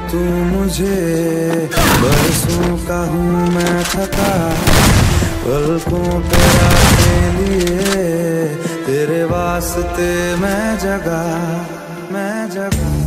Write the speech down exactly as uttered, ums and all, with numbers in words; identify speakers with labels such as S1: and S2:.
S1: तू मुझे, बरसों का हूँ मैं थका, पलकों पे रातें लिए, तेरे वास्ते मैं जगा, मैं जगा।